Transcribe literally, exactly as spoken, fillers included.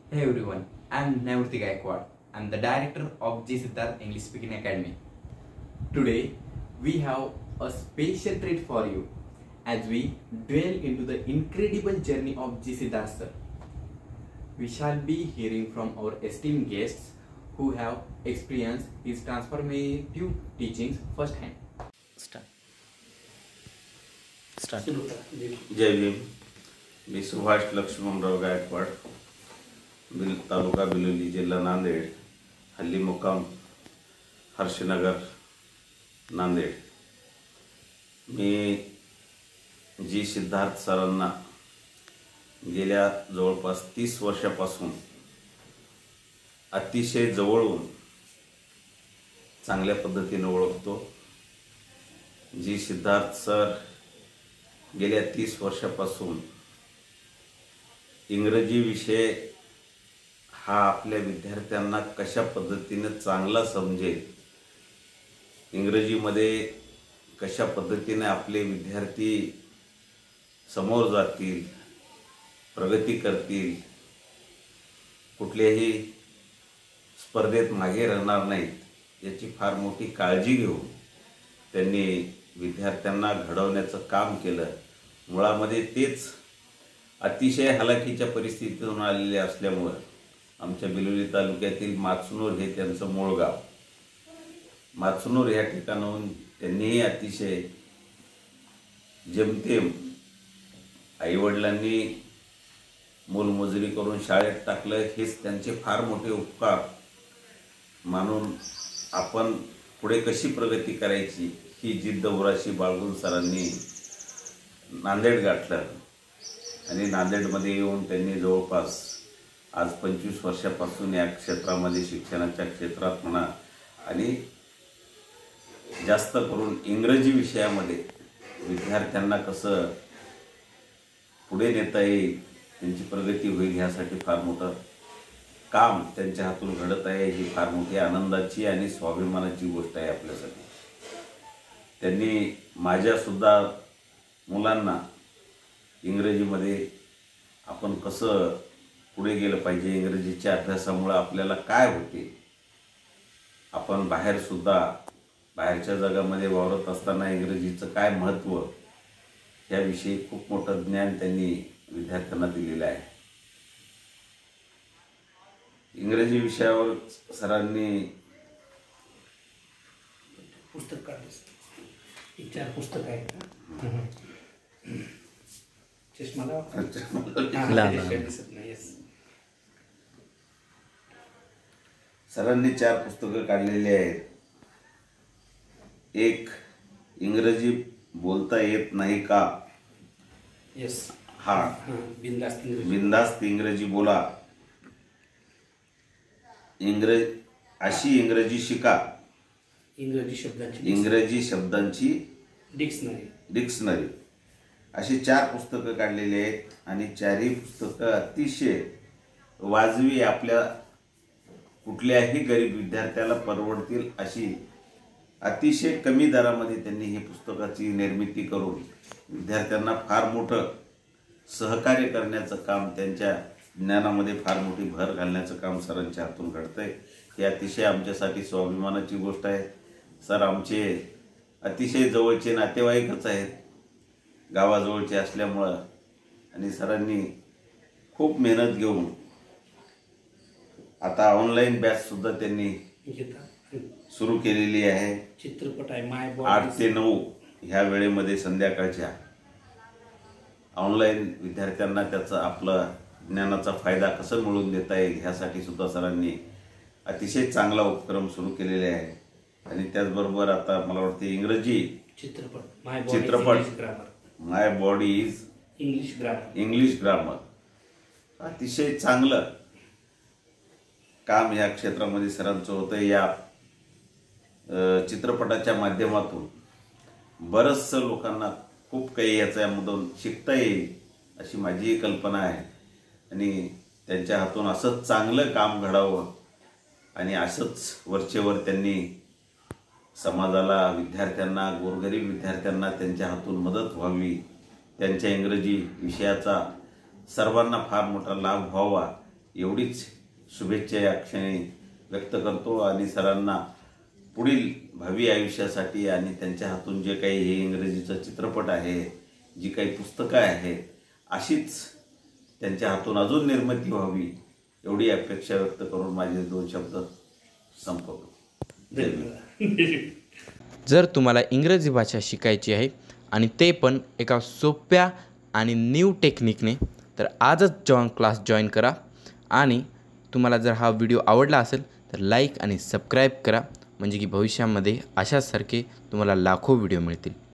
Hey everyone, I am Gaikwad. I am the director of G Siddharth English Speaking Academy. Today we have a special treat for you as we dwell into the incredible journey of G Siddharth sir. We shall be hearing from our esteemed guests who have experienced his transformative teachings firsthand. Start. Start. जय भीम. मी सुभाष लक्ष्मणराव गायकवाड, बिल तालुका बिलोली, जिल्हा नांदेड, हल्ली मुक्काम हर्षनगर नांदेड. मी जी सिद्धार्थ सरांना गेल्या जवळपास तीस वर्षापासून अतिशय जवळून चांगल्या पद्धतीने ओळखतो. जी सिद्धार्थ सर गेल्या तीस वर्षापासून इंग्रजी विषय हा आपल्या विद्यार्थ्यांना कशा पद्धतीने चांगला समजेल, इंग्रजीमध्ये कशा पद्धतीने आपले विद्यार्थी समोर जातील, प्रगती करतील, कुठल्याही स्पर्धेत मागे राहणार नाहीत याची फार मोठी काळजी घेऊन त्यांनी विद्यार्थ्यांना घडवण्याचं काम केलं. मुळामध्ये तेच अतिशय हलाखीच्या परिस्थितीतून आलेले असल्यामुळं आमच्या बिलोली तालुक्यातील माचनूर हे त्यांचं मूळ गाव. माचनूर या ठिकाणाहून त्यांनीही अतिशय जेमतेम आईवडिलांनी मोलमजुरी करून शाळेत टाकलं, हेच त्यांचे फार मोठे उपकार मानून आपण पुढे कशी प्रगती करायची ही जिद्द उराशी बाळगून सरांनी नांदेड गाठलं आणि नांदेडमध्ये येऊन त्यांनी जवळपास आज पंचवीस वर्षापासून या क्षेत्रामध्ये, शिक्षणाच्या क्षेत्रात म्हणा आणि जास्त करून इंग्रजी विषयामध्ये विद्यार्थ्यांना कसं पुढे नेता येईल, त्यांची प्रगती होईल ह्यासाठी फार मोठं काम त्यांच्या हातून घडत आहे. ही फार मोठी आनंदाची आणि स्वाभिमानाची गोष्ट आहे आपल्यासाठी. त्यांनी माझ्यासुद्धा मुलांना इंग्रजीमध्ये आपण कसं पुढे गेलं पाहिजे, इंग्रजीच्या अभ्यासामुळे आपल्याला काय होते, आपण बाहेरसुद्धा बाहेरच्या जगामध्ये वावरत असताना इंग्रजीचं काय महत्त्व, याविषयी खूप मोठं ज्ञान त्यांनी विद्यार्थ्यांना दिलेलं आहे. इंग्रजी विषयावर सरांनी पुस्तक काढलं, एक चार पुस्तक आहेत ना, चष्माला दिसत नाही. सरांनी चार पुस्तकं काढलेली आहेत. एक, इंग्रजी बोलता येत नाही का? येस. हा, बिनधास्त बिनधास्त इंग्रजी बोला. इंग्रज अशी इंग्रजी शिका. इंग्रजी शब्दांची इंग्रजी शब्दांची डिक्शनरी डिक्शनरी अशी चार पुस्तकं काढलेली आहेत आणि चारही पुस्तकं अतिशय वाजवी, आपल्या कुठल्याही गरीब विद्यार्थ्याला परवडतील अशी अतिशय कमी दरामध्ये त्यांनी ही पुस्तकाची निर्मिती करून विद्यार्थ्यांना फार मोठं सहकार्य करण्याचं काम, त्यांच्या ज्ञानामध्ये फार मोठी भर घालण्याचं काम सरांच्या हातून घडतंय. ही अतिशय आमच्यासाठी स्वाभिमानाची गोष्ट आहे. सर आमचे अतिशय जवळचे नातेवाईकच आहेत, गावाजवळचे असल्यामुळं, आणि सरांनी खूप मेहनत घेऊन आता ऑनलाईन बॅचसुद्धा त्यांनी सुरू केलेली आहे. चित्रपट आहे माय आठ ते नऊ ह्या वेळेमध्ये संध्याकाळच्या ऑनलाईन विद्यार्थ्यांना त्याचा आपला ज्ञानाचा फायदा कसं मिळवून देता येईल ह्यासाठी सुद्धा सरांनी अतिशय चांगला उपक्रम सुरू केलेले आहे. आणि त्याचबरोबर आता मला वाटते इंग्रजी चित्रपट चित्रपट my body is English grammar English grammar अतिशय चांगलं काम या क्षेत्रामध्ये सरांचं होतं. या चित्रपटाच्या माध्यमातून बरंचसं लोकांना खूप काही याच्यामधून शिकता येईल अशी माझी कल्पना आहे. आणि त्यांच्या हातून असंच चांगलं काम घडावं आणि असंच वरचेवर त्यांनी समाजाला, विद्यार्थ्यांना, गोरगरीब विद्यार्थ्यांना त्यांच्या हातून मदत व्हावी, त्यांच्या इंग्रजी विषयाचा सर्वांना फार मोठा लाभ व्हावा एवढीच शुभेच्छा या क्षणी व्यक्त करतो आणि सरांना पुढील भावी आयुष्यासाठी आणि त्यांच्या हातून जे काही हे इंग्रजीचं चित्रपट आहे, जी काही पुस्तकं आहेत, अशीच त्यांच्या हातून अजून निर्मिती व्हावी एवढी अपेक्षा व्यक्त करून माझे दोन शब्द संपवतो. जर तुम्हाला इंग्रजी भाषा शिकायची आहे आणि ते पण एका सोप्या आणि न्यू टेक्निकने, तर आजच जॉईन क्लास जॉईन करा. आणि तुम्हाला जर हा व्हिडिओ आवडला असेल तर लाईक आणि सबस्क्राईब करा, म्हणजे की भविष्यामध्ये अशासारखे तुम्हाला लाखो व्हिडिओ मिळतील.